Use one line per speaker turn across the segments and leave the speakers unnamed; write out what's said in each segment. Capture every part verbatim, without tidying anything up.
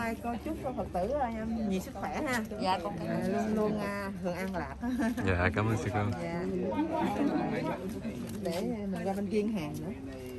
nay cô chúc cô Phật tử nhiều sức khỏe ha.
Dạ con cảm ơn.
Luôn luôn thường an lạc.
Dạ cảm ơn sư cô.
Dạ. Để mình ra bên kia hàng nữa.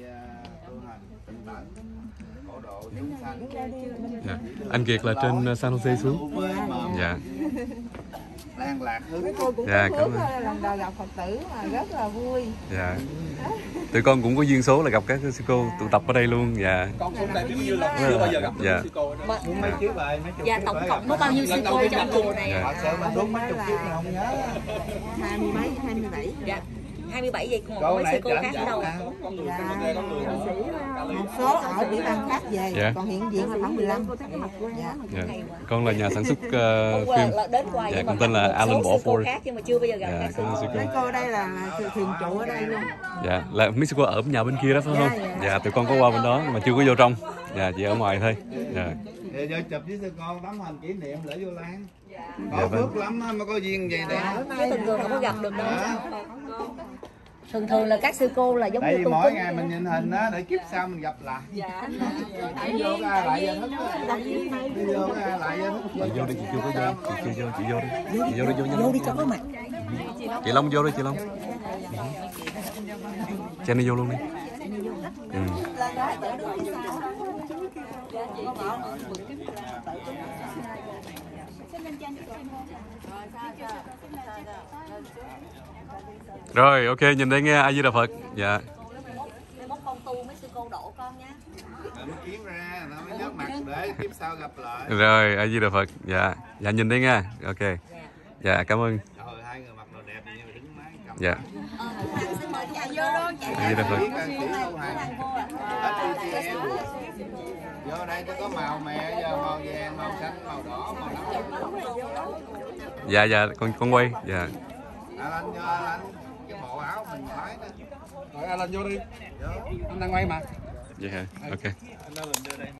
Dạ. Anh Kiệt là trên San Jose xuống. Dạ.
An lạc hứng. Cô cũng
Dạ,
có
cảm
hướng
ơn.
lần đầu gặp Phật tử mà rất là vui.
Dạ. Tụi con cũng có duyên số là gặp các sư cô tụ tập ở đây luôn. Dạ.
Con cũng đây biết bao nhiêu lần chưa bao giờ gặp
Dạ.
sư cô đó.
Mấy chiếc bài, mấy chục. Dạ tổng cộng có bao nhiêu sư cô trong chùa này ạ?
Dạ.
Sợ mình đúng mấy chục chiếc không nhớ. Hai mươi mấy, hai mươi bảy.
Dạ. hai mươi bảy vậy còn mấy sư cô khác ở đâu ạ?
Dạ, một số ở địa bàn khác về,
Dạ.
còn hiện diện là khoảng mười lăm. Dạ.
Dạ. Con là nhà sản xuất uh,
Hôm qua
phim.
là đến qua
Dạ,
nhưng
con
mà
tên là
một
Alan
số
Bỏ
sư cô
Ford.
khác nhưng mà chưa bao giờ gặp
Dạ,
các sư
cảm ơn sư
cô.
cô.
Mấy cô đây là thường trụ ở đây luôn.
Dạ, là mấy sư cô ở nhà bên kia đó phải
Dạ,
không?
dạ.
Dạ, tụi con có qua bên đó mà chưa có vô trong. Dạ, chỉ ở ngoài thôi. Dạ.
Để cho chụp với sư con tấm hình kỷ niệm lễ vô lan.
Dạ,
Có
vâng.
phước lắm á mới có duyên vậy nè.
Chứ thường thường không có gặp được đâu. Thường thường là các sư cô là giống
Tại
như
vì
tu
mỗi
kính.
ngày mình nhìn hình á để kiếp sau mình gặp lại.
Dạ.
Đi vô cái lại giờ thức. Đi vô cái lại giờ thức.
Chị vô đi, chị chưa có vô. Chị chưa vô, chị vô đi. Chị vô đi, vô
Vô đi cho có mặt.
Chị Long vô đi, chị Long. Cho đi vô luôn đi. Ừ. Rồi, ok, nhìn đây nghe, A Di Đà Phật. Dạ.
Mấy mốt con tu mấy sư cô độ con nha.
Rồi mới kiến ra, nó mới nhớ mặt để kiếp sau gặp lại.
Rồi, A Di Đà Phật. Dạ. Dạ nhìn đây nghe. Ok. Dạ, cảm ơn.
Trời hai người mặc đồ đẹp nhưng mà đứng mái cầm.
Dạ.
Xin mời chị vô đó.
A Di Đà Phật.
Biết ăn chỉ lâu hàng. Hết tụi chị em. Vô đây nó có màu mè, giờ màu vàng, màu xanh, màu đỏ, màu nâu.
Dạ dạ, con con quay. Dạ.
Alan cho Alan cái bộ áo mình phái đó.
Rồi Alan vô đi.
Vô.
Anh đang quay mà.
Dạ hả? Ok.
Anh lên mình đưa đây.